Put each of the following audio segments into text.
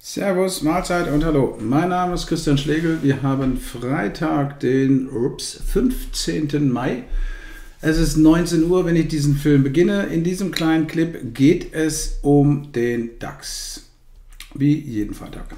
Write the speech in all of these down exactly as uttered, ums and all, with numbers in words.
Servus, Mahlzeit und hallo. Mein Name ist Christian Schlegel. Wir haben Freitag, den ups, fünfzehnten Mai. Es ist neunzehn Uhr, wenn ich diesen Film beginne. In diesem kleinen Clip geht es um den DAX. Wie jeden Freitag.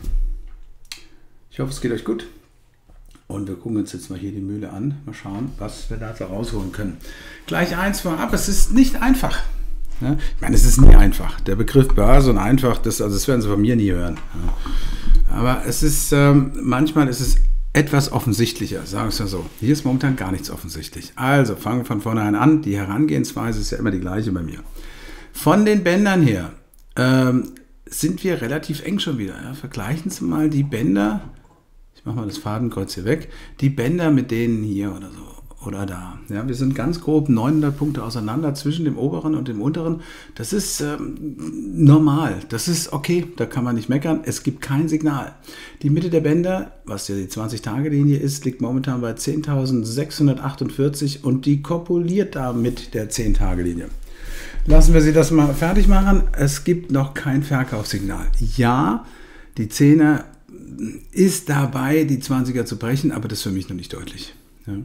Ich hoffe, es geht euch gut. Und wir gucken uns jetzt mal hier die Mühle an. Mal schauen, was wir da so rausholen können. Gleich eins vorab, es ist nicht einfach. Ja, ich meine, es ist nie einfach. Der Begriff Börse und einfach, das, also das werden Sie von mir nie hören. Ja. Aber es ist, ähm, manchmal ist es etwas offensichtlicher, sagen wir es mal so. Hier ist momentan gar nichts offensichtlich. Also fangen wir von vornherein an. Die Herangehensweise ist ja immer die gleiche bei mir. Von den Bändern her ähm, sind wir relativ eng schon wieder. Ja. Vergleichen Sie mal die Bänder, ich mache mal das Fadenkreuz hier weg, die Bänder mit denen hier oder so. Oder da. Ja, wir sind ganz grob neunhundert Punkte auseinander zwischen dem oberen und dem unteren. Das ist ähm, normal. Das ist okay. Da kann man nicht meckern. Es gibt kein Signal. Die Mitte der Bänder, was ja die zwanzig-Tage-Linie ist, liegt momentan bei zehntausendsechshundertachtundvierzig und die kopuliert da mit der zehn-Tage-Linie. Lassen wir sie das mal fertig machen. Es gibt noch kein Verkaufssignal. Ja, die Zehner ist dabei, die zwanziger zu brechen, aber das ist für mich noch nicht deutlich. Ja.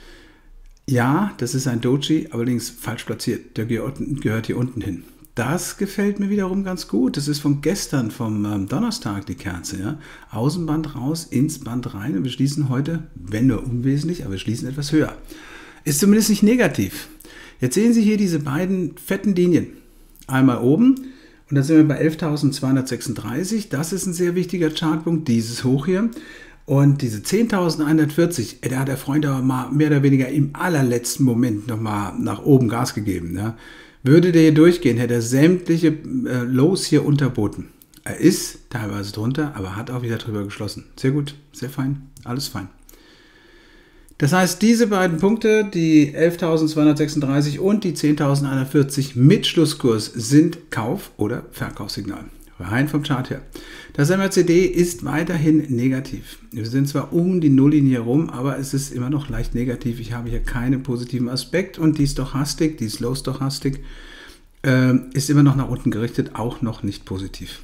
Ja, das ist ein Doji, allerdings falsch platziert. Der gehört hier unten hin. Das gefällt mir wiederum ganz gut. Das ist von gestern, vom ähm, Donnerstag, die Kerze. Ja? Außenband raus, ins Band rein. Und wir schließen heute, wenn nur unwesentlich, aber wir schließen etwas höher. Ist zumindest nicht negativ. Jetzt sehen Sie hier diese beiden fetten Linien. Einmal oben und dann sind wir bei elftausendzweihundertsechsunddreißig. Das ist ein sehr wichtiger Chartpunkt, dieses Hoch hier. Und diese zehntausendeinhundertvierzig, da hat der Freund aber mal mehr oder weniger im allerletzten Moment nochmal nach oben Gas gegeben. Ja. Würde der hier durchgehen, hätte er sämtliche äh, Lows hier unterboten. Er ist teilweise drunter, aber hat auch wieder drüber geschlossen. Sehr gut, sehr fein, alles fein. Das heißt, diese beiden Punkte, die elftausendzweihundertsechsunddreißig und die zehntausendeinhundertvierzig mit Schlusskurs, sind Kauf- oder Verkaufssignal. Rein vom Chart her. Das M A C D ist weiterhin negativ. Wir sind zwar um die Nulllinie herum, aber es ist immer noch leicht negativ. Ich habe hier keinen positiven Aspekt und die Stochastik, die Slow-Stochastik, äh, ist immer noch nach unten gerichtet, auch noch nicht positiv.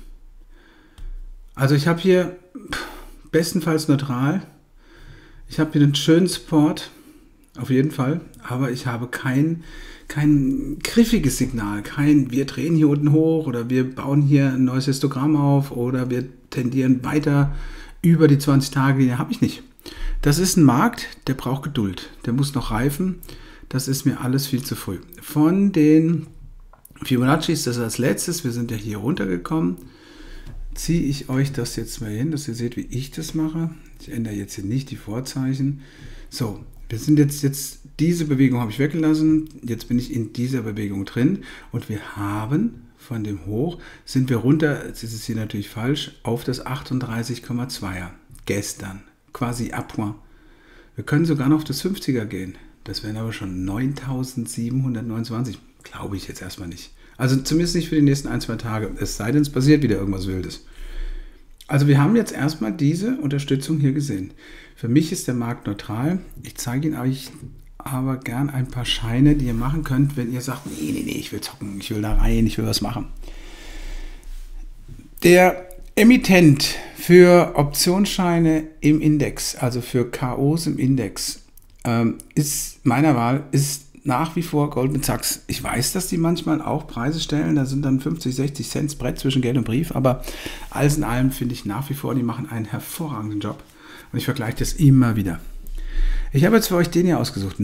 Also ich habe hier bestenfalls neutral. Ich habe hier einen schönen Support, auf jeden Fall, aber ich habe kein, kein griffiges Signal, kein wir drehen hier unten hoch oder wir bauen hier ein neues Histogramm auf oder wir tendieren weiter über die zwanzig-Tage-Linie, habe ich nicht. Das ist ein Markt, der braucht Geduld, der muss noch reifen, das ist mir alles viel zu früh. Von den Fibonaccis, das ist als letztes, wir sind ja hier runtergekommen, ziehe ich euch das jetzt mal hin, dass ihr seht, wie ich das mache. Ich ändere jetzt hier nicht die Vorzeichen. So, wir sind jetzt, jetzt, diese Bewegung habe ich weggelassen, jetzt bin ich in dieser Bewegung drin und wir haben von dem Hoch, sind wir runter, jetzt ist es hier natürlich falsch, auf das achtunddreißig Komma zweier. Gestern, quasi Appoint. Wir können sogar noch auf das fünfziger gehen, das wären aber schon neuntausendsiebenhundertneunundzwanzig, glaube ich jetzt erstmal nicht. Also zumindest nicht für die nächsten ein, zwei Tage, es sei denn, es passiert wieder irgendwas Wildes. Also wir haben jetzt erstmal diese Unterstützung hier gesehen. Für mich ist der Markt neutral. Ich zeige Ihnen euch aber gern ein paar Scheine, die ihr machen könnt, wenn ihr sagt, nee, nee, nee, ich will zocken, ich will da rein, ich will was machen. Der Emittent für Optionsscheine im Index, also für K Os im Index, ähm, ist meiner Wahl, ist nach wie vor Goldman Sachs. Ich weiß, dass die manchmal auch Preise stellen, da sind dann fünfzig, sechzig Cent Brett zwischen Geld und Brief, aber alles in allem finde ich nach wie vor, die machen einen hervorragenden Job und ich vergleiche das immer wieder. Ich habe jetzt für euch den hier ausgesucht,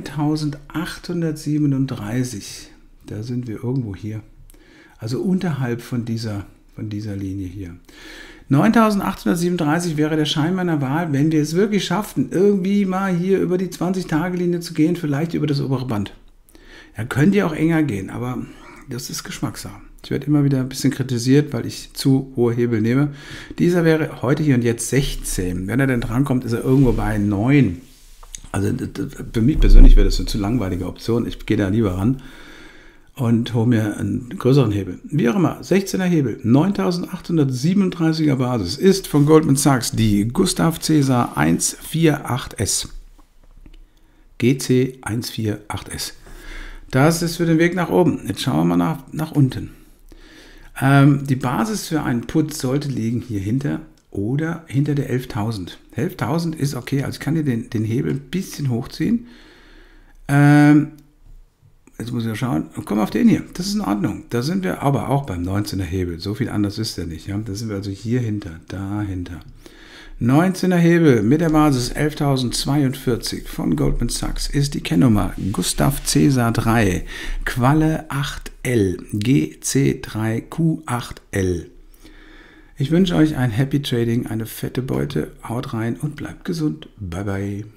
neuntausendachthundertsiebenunddreißig, da sind wir irgendwo hier, also unterhalb von dieser, von dieser Linie hier. neuntausendachthundertsiebenunddreißig wäre der Schein meiner Wahl, wenn wir es wirklich schafften, irgendwie mal hier über die zwanzig-Tage-Linie zu gehen, vielleicht über das obere Band. Ja, könnt ihr auch enger gehen, aber das ist Geschmackssache. Ich werde immer wieder ein bisschen kritisiert, weil ich zu hohe Hebel nehme. Dieser wäre heute hier und jetzt sechzehn. Wenn er denn drankommt, ist er irgendwo bei neun. Also für mich persönlich wäre das eine zu langweilige Option. Ich gehe da lieber ran und hole mir einen größeren Hebel. Wie auch immer, sechzehner Hebel, neuntausendachthundertsiebenunddreißiger Basis, ist von Goldman Sachs die Gustav Caesar hundertachtzig S. G C hundertachtzig S. Das ist für den Weg nach oben. Jetzt schauen wir mal nach, nach unten. Ähm, die Basis für einen Put sollte liegen hier hinter oder hinter der elftausend. elftausend ist okay, also ich kann hier den, den Hebel ein bisschen hochziehen. Ähm, jetzt muss ich ja schauen, komm auf den hier, das ist in Ordnung. Da sind wir aber auch beim neunzehner Hebel, so viel anders ist der nicht. Ja? Da sind wir also hier hinter, dahinter. neunzehner Hebel mit der Basis elftausendzweiundvierzig von Goldman Sachs ist die Kennnummer Gustav Cäsar drei, Qualle acht L, G C drei Q acht L. Ich wünsche euch ein Happy Trading, eine fette Beute, haut rein und bleibt gesund. Bye bye.